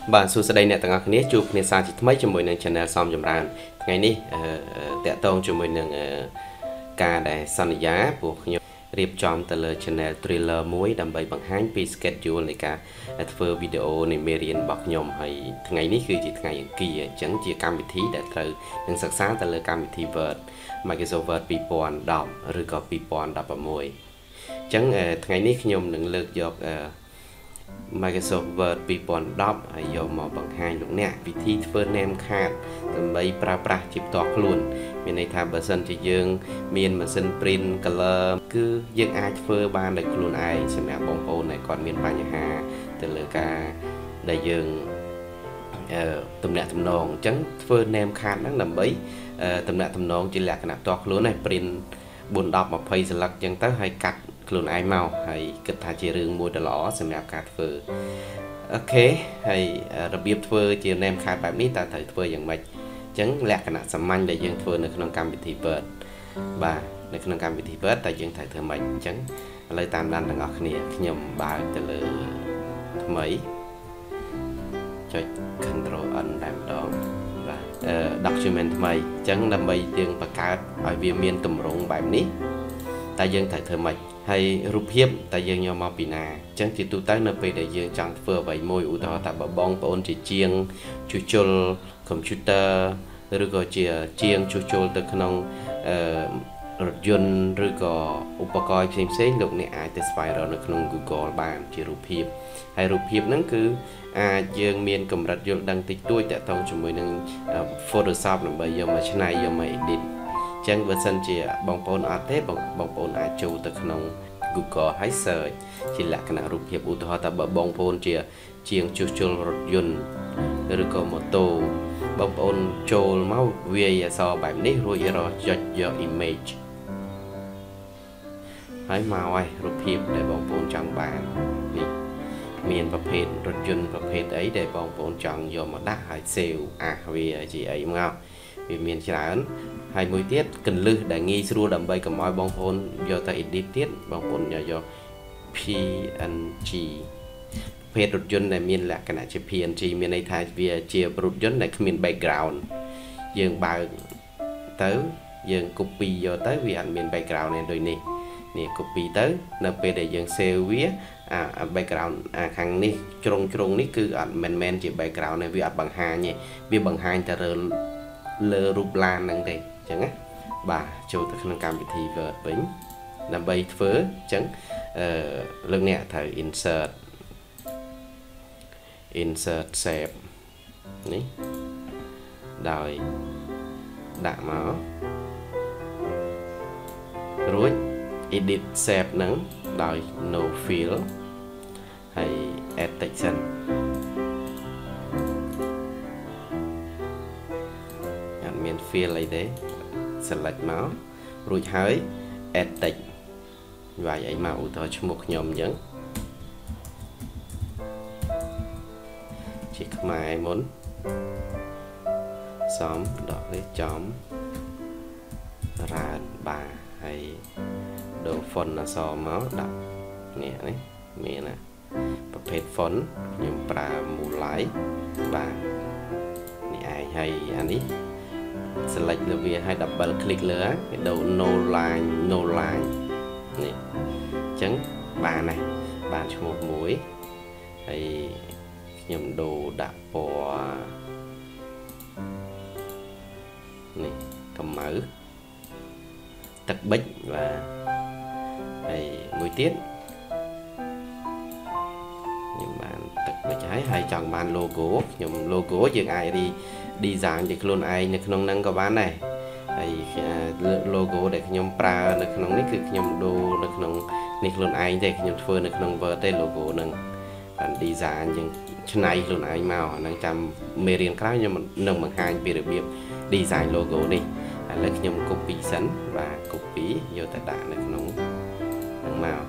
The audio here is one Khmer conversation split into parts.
បាទសួស្តីអ្នកទាំងអស់គ្នាជួបគ្នាសាជាថ្មីជាមួយនឹង Channel សំចម្រើនថ្ងៃនេះតាក់ទងជាមួយនឹងការដែលសន្យាពួកខ្ញុំរៀបចំទៅលើ Channel Trailer មួយដើម្បីបង្ហាញពី schedule នៃការធ្វើវីដេអូនៃមេរៀនរបស់ខ្ញុំហើយថ្ងៃនេះគឺជាថ្ងៃអង្គារអញ្ចឹងជាកម្មវិធីដែលត្រូវនឹងសិក្សាទៅលើកម្មវិធី Word Microsoft Word 2010ឬក៏2016អញ្ចឹងថ្ងៃនេះខ្ញុំនឹងលើកយក Microsoft Word 2010ហើយយកមកបង្ហាញលោកអ្នកវិធីធ្វើ name card ដើម្បីប្រើប្រាស់ជាផ្ទាល់ខ្លួនមានន័យថាបើសិនជាយើងមានម៉ាស៊ីន print color គឺយើងអាចធ្វើបានដោយខ្លួនឯងសម្រាប់បងប្អូនដែលគាត់មានបញ្ហាទៅលើការដែលយើងទំនាក់ទំនងអញ្ចឹងធ្វើ name card ហ្នឹងដើម្បីទំនាក់ទំនងជាលក្ខណៈផ្ទាល់ខ្លួនឯង print 410 20សន្លឹកអញ្ចឹងទៅហើយកាត់ខ្លួនឯងមកហើយគិតថាជារឿងមួយដ៏ល្អសម្រាប់ការធ្វើអូខេហើយរបៀបធ្វើជា name card បែបនេះតើត្រូវធ្វើយ៉ាងម៉េចអញ្ចឹងលក្ខណៈសាមញ្ញដែលយើងធ្វើនៅក្នុងកម្មវិធី Word បាទនៅក្នុងកម្មវិធី Word តើយើងត្រូវធ្វើម៉េចអញ្ចឹងឥឡូវតាមដានទាំងអស់គ្នាខ្ញុំបើកទៅលើថ្មីចុច Control N តែម្ដងបាទ document ថ្មីអញ្ចឹងដើម្បីយើងបង្កើតឲ្យវាមានទម្រង់បែបនេះតែយើងត្រូវធ្វើម៉េចហើយរូបភាពតែយើងយកមកពីណាអញ្ចឹងជាទូទៅនៅពេលដែលយើងចង់ធ្វើអ្វីមួយឧទាហរណ៍ថាបងប្អូនជាជាងជួសជុល computer ឬក៏ជាជាងជួសជុលទៅក្នុងរថយន្តឬក៏ឧបករណ៍ផ្សេងៗលោកអ្នកអាចទៅស្វែងរកនៅក្នុង Google បានជារូបភាពហើយរូបភាពហ្នឹងគឺអាចយើងមានកម្រិតយល់ដឹងតិចតួចតាក់ទងជាមួយនឹង Photoshop ដើម្បីយកមកច្នៃយកមក editចឹងបើសិនជាបងប្អូនអត់ទេបងប្អូនអាចចូលទៅក្នុង Google ហើយ search ជាលក្ខណៈរូបភាពឧទាហរណ៍ថាបើបងប្អូនជាងជួសជុលរថយន្តឬក៏ម៉ូតូបងប្អូនចូលមកវាយអក្សរបែបនេះរួចរកចុចយក image ហើយមកហើយរូបភាពដែលបងប្អូនចង់បាននេះមានប្រភេទរថយន្តប្រភេទអីដែលបងប្អូនចង់យកមកដាក់ហើយ save វាជាអីមកវាមានច្រើនហើយមួយទៀតកន្លឹះដែលងាយស្រួលដើម្បីកុំឲ្យបងប្អូនយកទៅ edit ទៀតបងប្អូនយក PNG ប្រភេទរថយន្តដែលមានលក្ខណៈជា PNG មានន័យថាវាជារថយន្តដែលគ្មាន background យើងបើកទៅយើង copy យកទៅវាអត់មាន background ទេដូចនេះ copy ទៅនៅពេលដែលយើង save វាbackground ខាងនេះជ្រុងនេះគឺអត់មែនជា background ទេវាអត់បង្ហាញទេវាបង្ហាញតែលើរូបឡានហ្នឹងទេអញ្ចឹងណាបាទចូលទៅក្នុងកម្មវិធី Word វិញដើម្បីធ្វើអញ្ចឹងលោកអ្នកត្រូវ insert shape នេះដោយដាក់មករួច edit shape ហ្នឹងដោយ no fill ហើយ add text សិនមាន fill អីទេ select មករួចហើយ add text វាយអីមកឧទាហរណ៍ឈ្មោះខ្ញុំអញ្ចឹងជាខ្មែរមុនសំដកលេខចំរានបាហើយដូរ font អក្សរមកដាក់នេះមានណាប្រភេទ font ខ្ញុំប្រើ Moonlight បាទនេះឯងហើយអានេះselect លើវាហើយ double click លើគេដូរ no line នេះអញ្ចឹងបានហើយបានឈ្មោះមួយហើយខ្ញុំដូរដាក់ពណ៌នេះកម្មៅទឹកប៊ិចបាទហើយមួយទៀតខ្ញុំបានទឹកប៊ិចហើយចង់បាន logo ខ្ញុំ logo យើងអាចdesign ជាខ្លួនឯងនៅក្នុងហ្នឹងក៏បានដែរហើយ logo ដែលខ្ញុំប្រើនៅក្នុងនេះគឺខ្ញុំដូរនៅក្នុងនេះខ្លួនឯងទេខ្ញុំធ្វើនៅក្នុង Word ទេ logo ហ្នឹងបាន design យើងច្នៃខ្លួនឯងមកអាហ្នឹងចាំមេរៀនក្រោយខ្ញុំនឹងបង្ហាញពីរបៀប design logo នេះឥឡូវខ្ញុំ copy សិនបាទ copy យកទៅដាក់នៅក្នុងហ្នឹងមក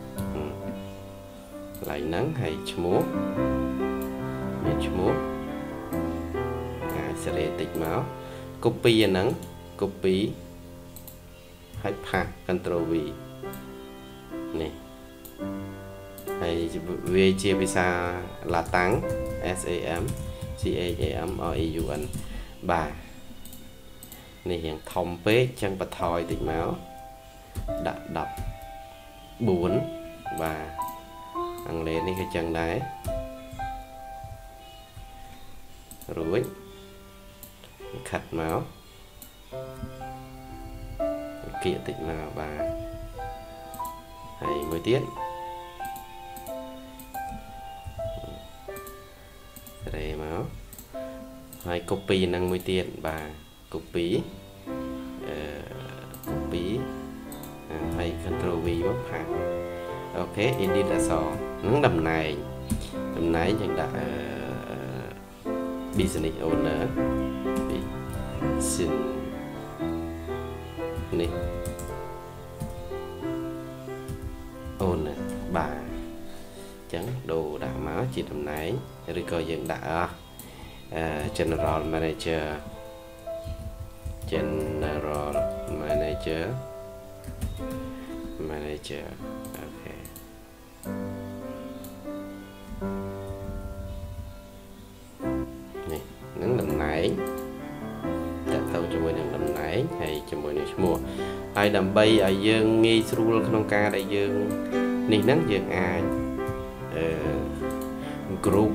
កន្លែងហ្នឹងហើយឈ្មោះមានឈ្មោះសេរីតិចមក copy អាហ្នឹង copy ហើយ paste Ctrl V នេះហើយវាជាភាសាឡាតាំង SAM CHAMREUN បាទនេះយ៉ាងធំពេកចឹងបន្ថយតិចមកដាក់14បាទអង់គ្លេសនេះក៏ចឹងដែររួចខាត់មកគៀកតិចមកបាទហើយមួយទៀតរេមកហើយ copy នឹងមួយទៀតបាទ copy copy ហើយ control V មកផាសអូខេ edit អក្សរនឹងតំណែងយើងដាក់business owner នេះ owner បាទអញ្ចឹងដូរដាក់មកជាតំណែងឬក៏យើងដាក់general managerអូខេនេះនឹងតំណែងតើទៅជាមួយនឹងតំណែងហើយជាមួយនឹងឈ្មោះហើយដើម្បីឲ្យយើងងាយស្រួលក្នុងការដែលយើងនេះហ្នឹងយើងអាចgroup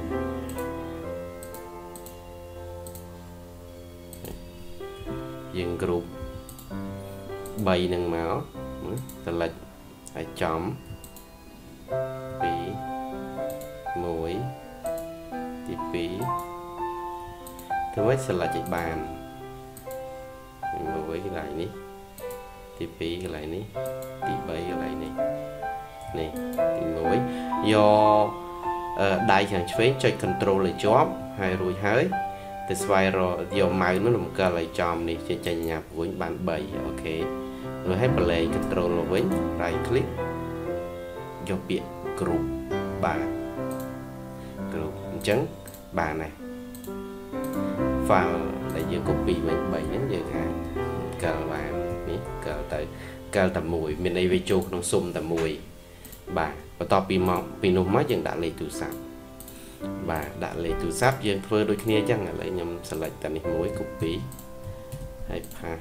យើង group 3នឹងមកselect ឲ្យចំ2 1ទី2ធ្វើឲ្យ select ឲ្យបាន1កន្លែងនេះទី2កន្លែងនេះទី3កន្លែងនេះនេះទី1យកដៃខាងឆ្វេងចុច control ឲ្យជាប់ហើយរួចហើយទៅស្វែងរកយកម៉ៅនោះរំកិលឲ្យចំនេះចេញញ៉ាប់វិញបាន3អូខេរួចហើយប្រឡែង control មកវិញ right click យកពាក្យ group បាទ group អញ្ចឹងបានហើយ file ដែលយើង copy វិញ3ហ្នឹងយើងអាចកិលបាននេះកិលតែមួយមានន័យវាចូលក្នុងស៊ុំតែមួយបាទបន្ទាប់ពីនោះមកយើងដាក់លេខទូរស័ព្ទបាទដាក់លេខទូរស័ព្ទយើងធ្វើដូចគ្នាអញ្ចឹងឥឡូវខ្ញុំ select តែនេះមួយ copy ហើយផាស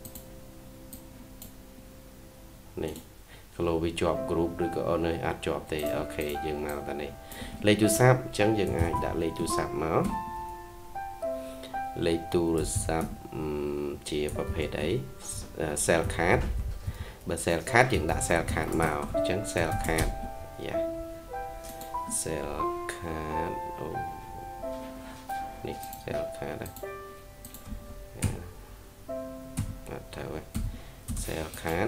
នេះ follow វាជាប់ group ឬក៏នៅអត់ជាប់ទេអូខេយើងមកតានេះលេខទូរស័ព្ទអញ្ចឹងយើងអាចដាក់លេខទូរស័ព្ទមកលេខទូរស័ព្ទជាប្រភេទអី cell card បើ cell card យើងដាក់ cell card មកអញ្ចឹង cell card យ៉ា cell card អូនេះ cell card អត់ទៅ cell card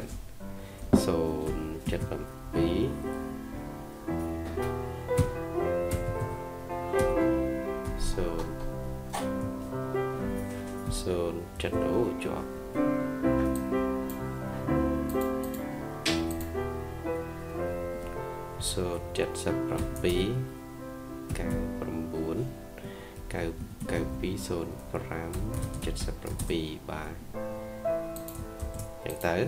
077អូជាប់07799920577បាទអញ្ចឹងទៅ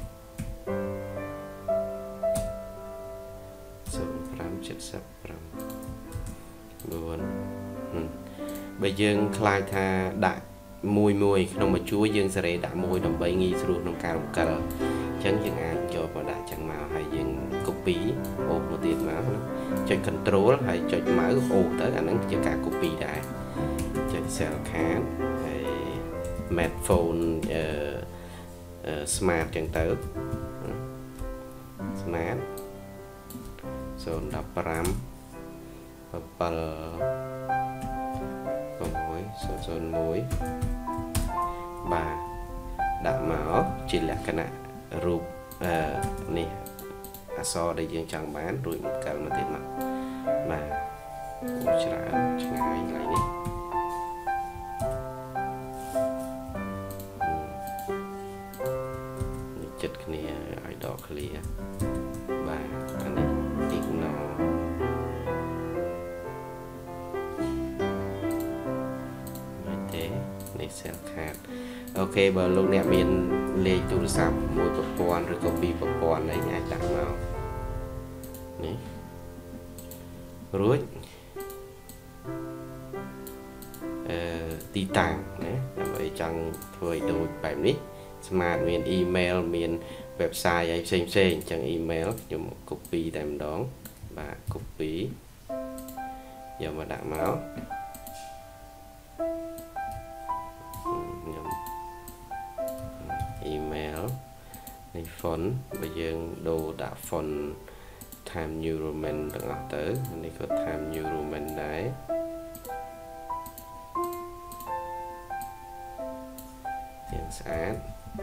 បើយើងខ្លាចថាដាក់មួយក្នុងមួយជួរយើងសេរីដាក់មួយដើម្បីងាយស្រួលក្នុងការរំកិលអញ្ចឹងយើងអាចយកមកដាក់ចឹងមកហើយយើង copy អូសមកទៀតមកចុច control ហើយចុច mouse អូសទៅអាហ្នឹងជាការ copy ដែរចុច cell card ហើយ mat phone smart ចឹងទៅ smart 015 7 បាទដាក់មកជាលក្ខណៈរូបនេះអក្សរដែលយើងចង់បានរួចមកកិលមកទៀតមកបាទច្រើនឆ្ងាយឡើយនេះចិត្តគ្នាឲ្យដក clear បាទអានេះ ignore នេះ cell card អូខេបើលោកអ្នកមានលេខទូរស័ព្ទមួយប្រព័ន្ធឬក៏ពីរប្រព័ន្ធអីអាចដាក់មកនេះរួច tí tàngដើម្បីចង់ធ្វើឲ្យដូចបែបនេះស្មាតមាន email មាន website ឲ្យផ្សេងៗអញ្ចឹង email ខ្ញុំ copy តែម្ដងបាទ copy យកមកដាក់មកខ្ញុំ email នេះ font បើយើងដូរដាក់ font Time New Roman ទាំងអស់ទៅនេះក៏ Time New Roman ដែរយ៉ាងស្អាត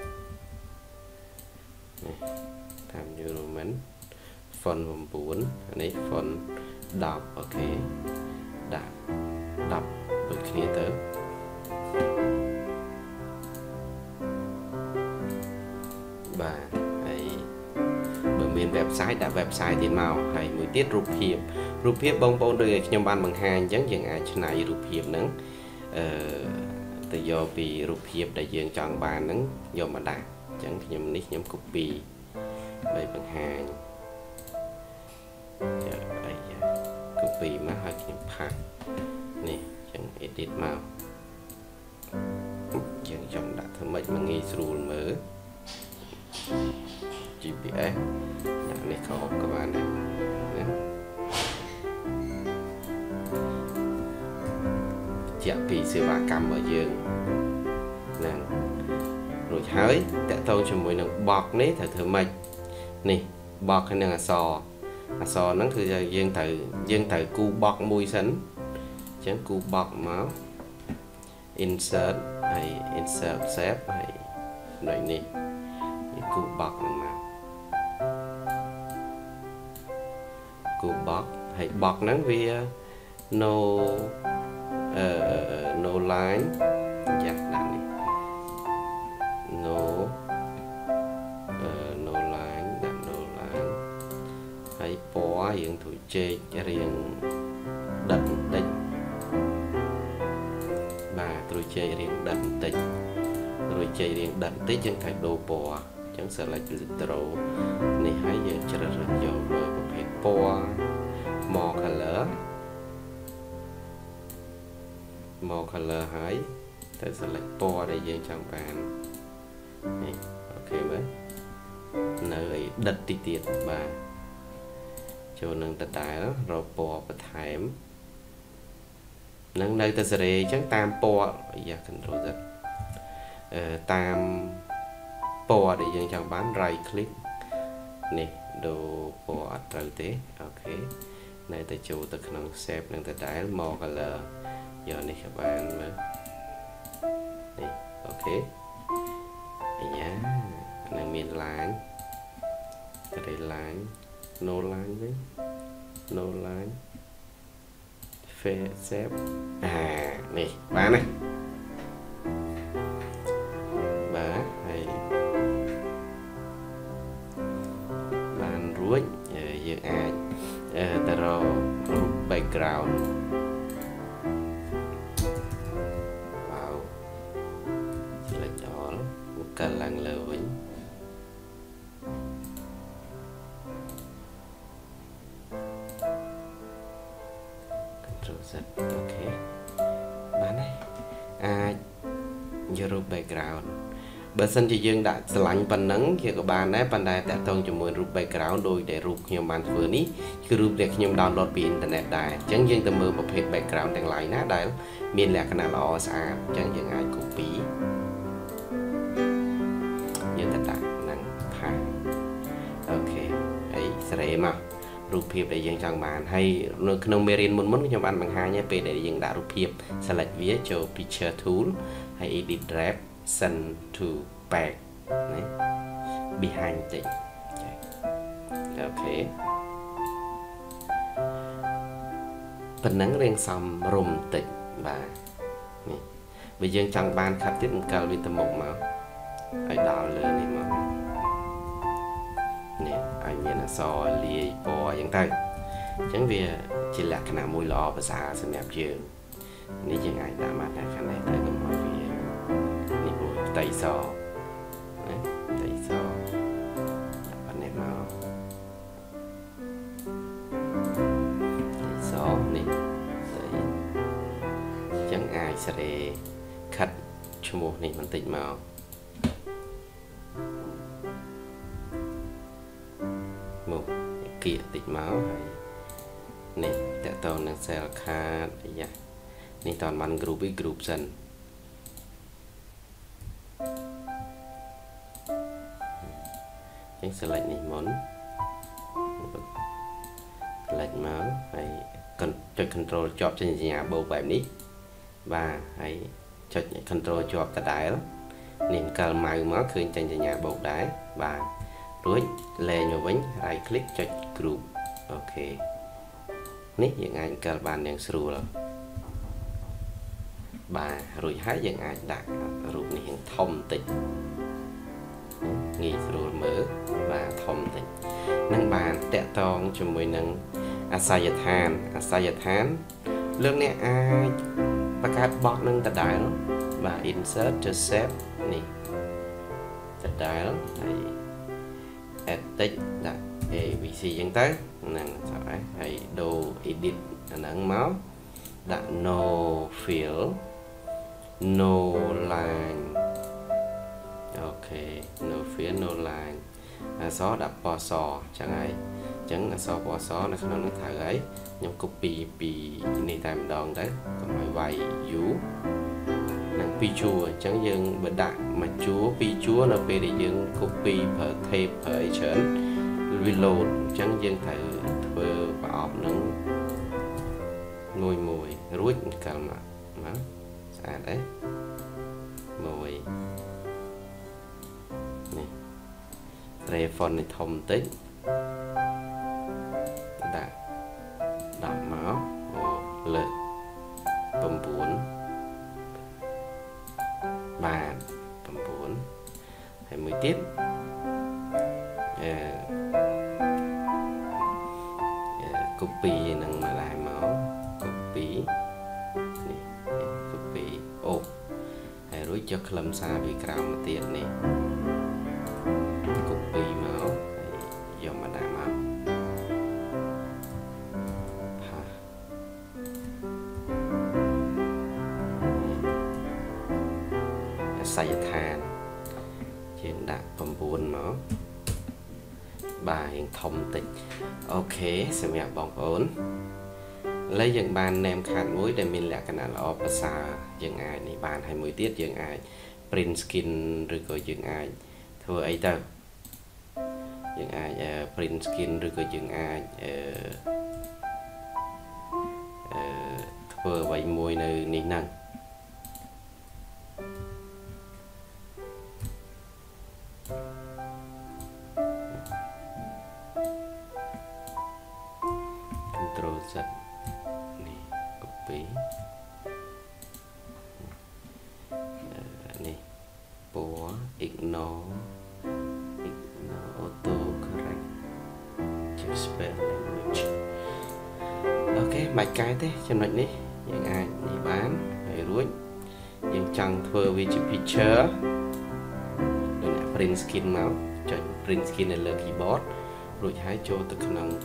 នេះ Time New Roman font 9អានេះ font 10អូខេដាក់10ដូចគ្នាទៅបាទហើយបើមាន website ដាក់ website ទៀតមកហើយមួយទៀតរូបភាពបងប្អូនដូចឲ្យខ្ញុំបានបង្ហាញអញ្ចឹងយើងអាចច្នៃរូបភាពហ្នឹងទៅយកពីរូបភាពដែលយើងចង់បានហ្នឹងយកមកដាក់អញ្ចឹងខ្ញុំ copy ដើម្បីបង្ហាញcopy មកហើយខ្ញុំផាសនេះអញ្ចឹង edit មកយើងចង់ដាក់ធ្វើម៉េចមកងាយស្រួលមើល GPS ដាក់នេះក៏បានដែរណាជាក់ពីសេវាកម្មរបស់យើងហ្នឹងរួចហើយតកតងជាមួយនឹង box នេះត្រូវធ្វើម៉េចនេះ box ហ្នឹងអក្សរហ្នឹងគឺយើងត្រូវគូ box មួយសិនអញ្ចឹងគូ box មក insert ហើយ insert save ហើយនៅនេះគូ box ហ្នឹងមកគូ box ហើយ box ហ្នឹងវា no line ចាស់ដាក់នេះ no line ដាក់ no line ហើយពណ៌យើងត្រូវជែករៀងដិតបន្តិចបាទត្រូវជែករៀងដិតបន្តិចយើងត្រូវដូរពណ៌អញ្ចឹង select filter នេះហើយយើងជ្រើសរើសយកប្រភេទពណ៌ more color ហើយទៅ select ពណ៌ដែលយើងចង់បាននេះអូខេមើលនៅឲ្យដិតតិចទៀតបាទចូលនឹងដដែលរកពណ៌បន្ថែមនឹងនៅទៅសេរីអញ្ចឹងតាមពណ៌control Z តាមពណ៌ដែលយើងចង់បាន right click នេះដូរពណ៌អត់ត្រូវទេអូខេនៅតែចូលទៅក្នុង shape នឹងដដែល more color យកនេះក៏បានមើលនេះអូខេអាយ៉ានឹងមាន line តែ line no line វិញ no line shape នេះបានណាបាទហើយបានរួចយើងអាចទៅរករូប background កាលឡើងលើវិញControl Z អូខេបានហើយអាចយករូប background បើសិនជាយើងដាក់ស្រឡាញ់ប៉ុណ្ណឹងវាក៏បានដែរប៉ុន្តែតកតងជាមួយរូប background ដោយដែលរូបខ្ញុំបានធ្វើនេះគឺរូបដែលខ្ញុំ download ពីអ៊ីនធឺណិតដែរអញ្ចឹងយើងទៅមើលប្រភេទ background ទាំងឡាយណាដែលមានលក្ខណៈល្អស្អាតអញ្ចឹងយើងអាច copyយើងទៅដាក់ហ្នឹងផាអូខេហើយសេរីមករូបភាពដែលយើងចង់បានហើយនៅក្នុងមេរៀនមុនខ្ញុំបានបង្ហាញហើយពេលដែលយើងដាក់រូបភាព select វាចូល picture tool ហើយ edit drag send to back ណា behind តិចអូខេប៉ុណ្ណឹងរៀងសមរម្យតិចបាទនេះបើយើងចង់បានខាត់ទៀតអង្គលវាទៅមុខមកឲ្យដល់លើនេះមកនេះឲ្យមានអក្សរលាយពណ៌យ៉ាងទៅអញ្ចឹងវាជាលក្ខណៈមួយល្អភាសាសម្រាប់យើងនេះយើងអាចដាក់មកដាក់ខាងនេះទៅកុំឲ្យវានេះមួយផ្ទៃសណាផ្ទៃសដាក់បាត់នេះមកផ្ទៃសនេះផ្ទៃអញ្ចឹងអាចសេរី khát cho mùa này mình tịnh màu một kia tịnh máu này tẹt tàu năng cell khát dạ này toàn bàn group với group dần sẽ lệnh này món lệnh máu phải cần cho control job trên nhà bộ bài ní và hãy cho control job cả đáy đó nên cả màu máu khơi trên nhà bộ đáy và rồi lên vào bánh right click cho group ok ní những anh cả bàn đang sưu rồi bà rồi hãy những anh đặt group này hiện thông tịch nghỉ rồi mở và thông tịch năng bàn tẹt tòng cho mỗi năng asaya than lương này ai và các box năng tật đại đó và insert to save này tật đại đó edit đặt abc dân tới năng phải hãy đồ edit năng máu đặt no fill no line ok no fill no line xóa đặt bỏ sò chẳng ai chẳng là xóa bỏ sò nó không nó thở ấy nhóm copy pi này tại đòn đấy còn phải vài vú năng pi chua chẳng dừng bật đại mà chúa pi chúa nó về để dừng copy per tape per chấn reload chẳng dừng thử vừa và off nâng mùi mùi rút cả mà đấy mùi này refund này thông tích đã máu lực bầm buồn bàn bầm buồn hay mới tiếp copy năng mà lại máu copy copy ô hay rút cho lâm xa vì cào mà tiền này copy máu do mà đã máu xài than trên đặt bầm buồn máu bà hiện thông tịch ok xem nhạc bóng ổn lấy những bàn nêm khát mũi để mình lại cái nào là opasa những ai này bàn hay mũi tiết những ai print skin rồi có những ai thôi ấy tao những ai print skin rồi có những ai thôi vậy mùi nơi ní năng control Z này copy này bỏ ignore auto correct cho spell language ok mạch cái thế cho mình đi những ai đi bán hay rút những chẳng thưa với chữ picture rồi print skin máu cho print skin này là keyboard rồi hãy cho từ khả năng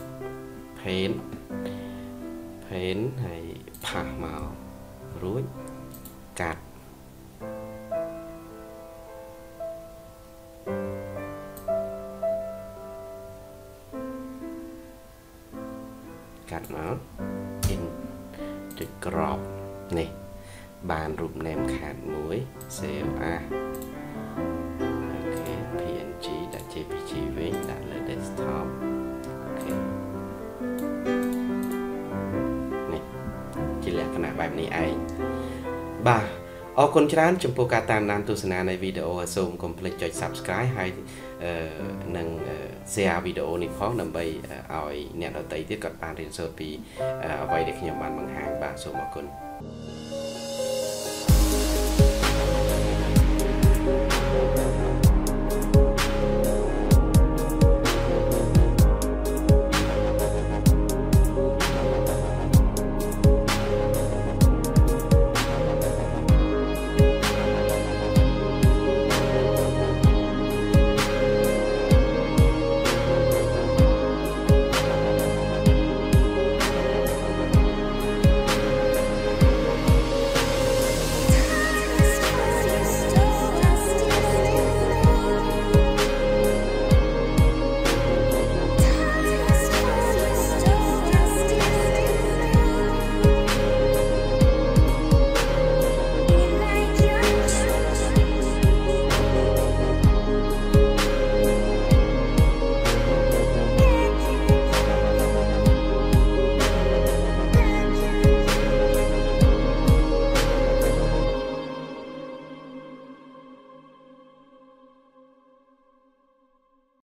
paint hay phá màu rút cắt máu in the crop này bàn rụp ném khát muối CLA ok PNG đã JPG với đã là desktop ok này chỉ là cái này bài này ai bà ở con trán trong phố tam nam tu sna này video zoom complete cho subscribe hay nâng share video này phó nằm bay ỏi nè đầu tay tiếp cận bàn trên sơ pi vậy để khi nhóm bạn bằng hàng bà số một con